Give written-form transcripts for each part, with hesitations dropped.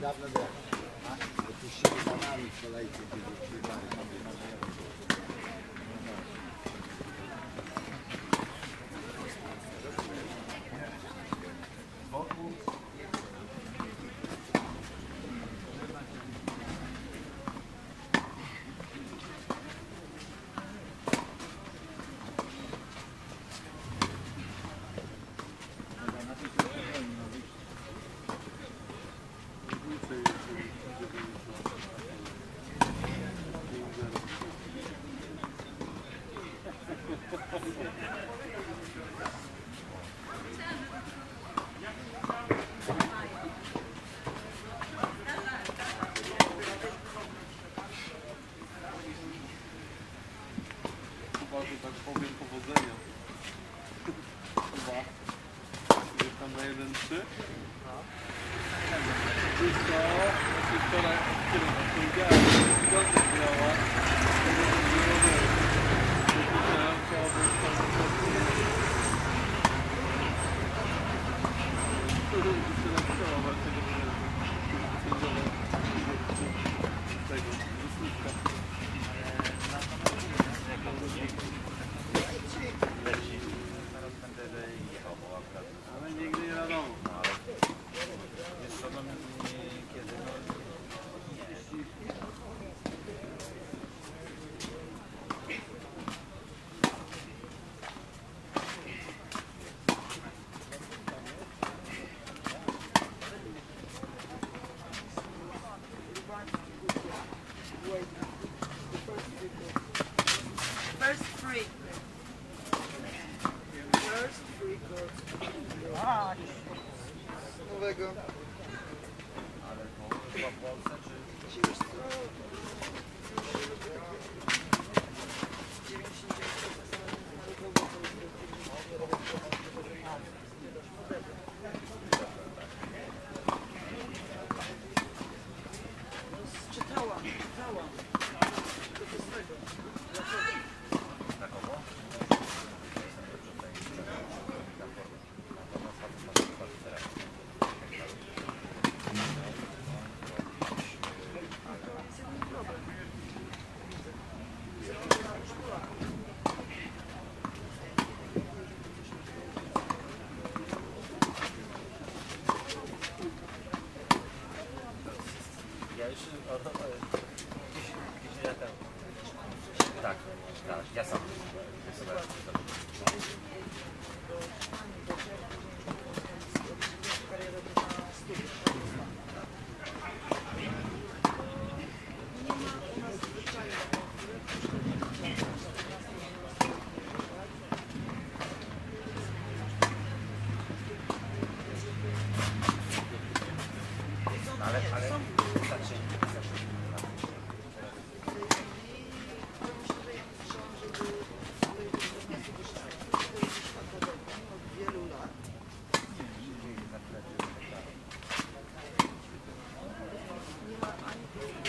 Dawno było. Wypuścili banami w kolejce, gdzie przyjechali na tak powiem, powodzenia. Chyba. Jest tam na 1-3. Wszystko. Wczoraj powiedziałem, że Piotrek grała. Ale nigdy nie wiadomo. Wiesz co, no kiedy, First free. First free goes. Nowego. ale to chyba w Polsce, czy... Wiesz co? 99 czytałam. To z tego. Na kogo? Ja już gdzieś lata. Tak, ja sam. Ale znaczy, Od wielu lat. Nie ma ani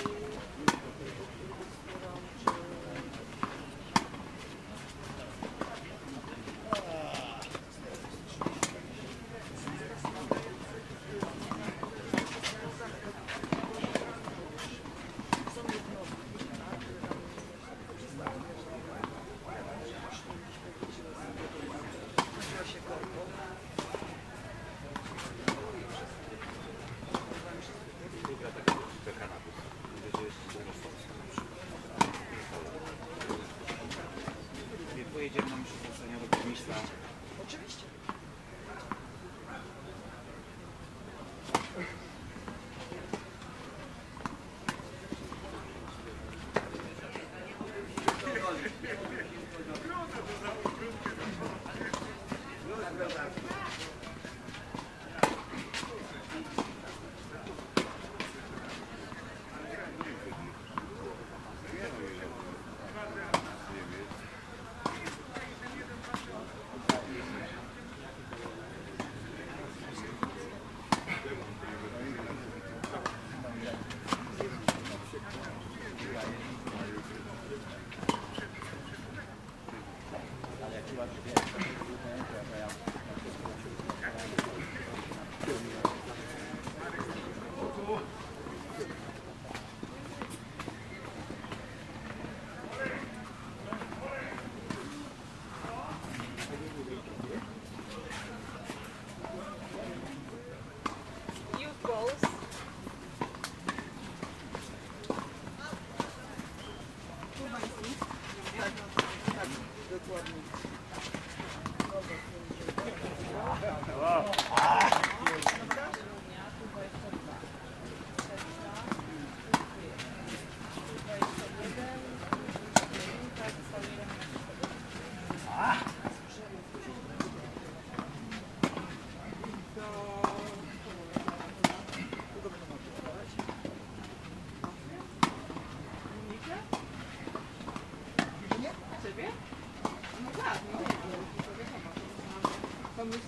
Pojedziemy na mszę zlecenia do burmistrza. Oczywiście.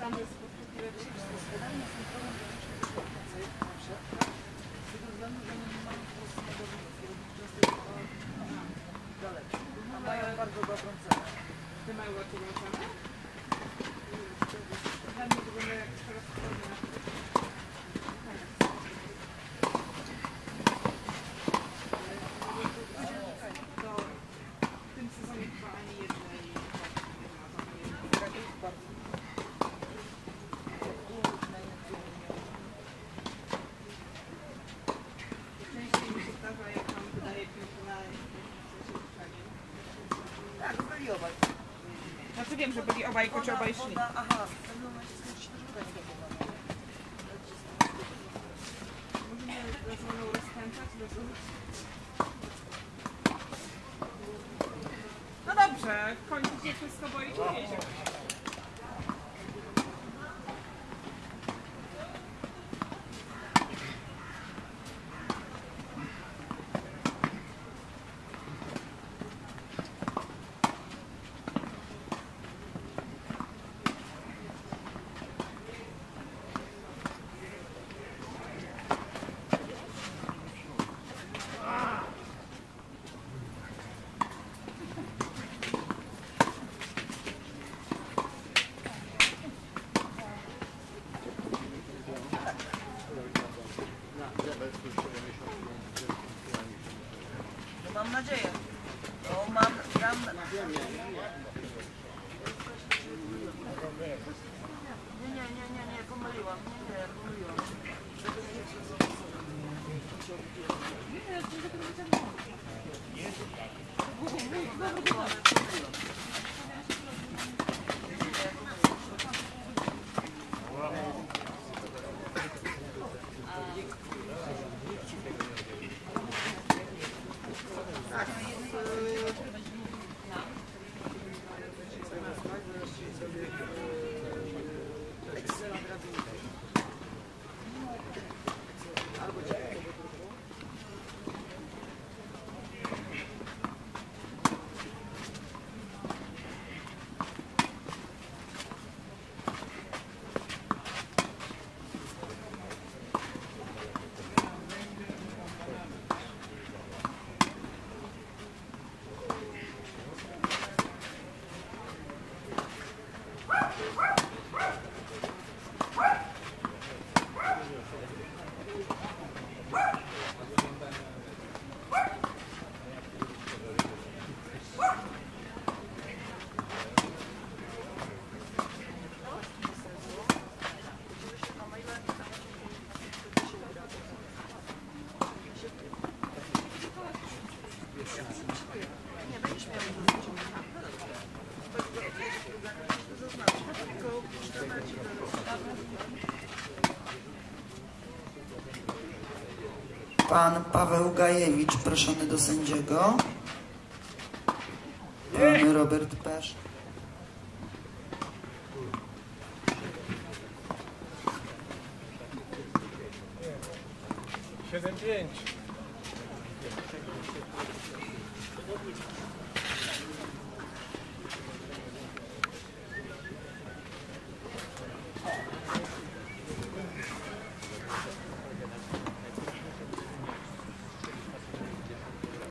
tam jest podchwytliwe przecież wydania są problem więcej z tego względu, że nie mają po prostu nadawników i często daleko. A mają bardzo dobrą cenę. Ty mają dobrą cenę? Dla mnie wygląda jak coraz podobnie. To w tym sezonie chyba ani jednej nie ma. Częściej mi się zdarza, jak tam wydaje piłkę na Tak, byli obaj. Znaczy wiem, że byli obaj, czy obaj szli. Aha, w pewnym momencie skończy się druga nie dobywana. Możemy rozmowę rozkręcać, No dobrze, kończy się wszystko, bo idzie jeździ. No mam nadzieję. No mam, Nie, pomyliłam. Pomyliłam. Pan Paweł Gajewicz proszony do sędziego. Pan Robert Pesz.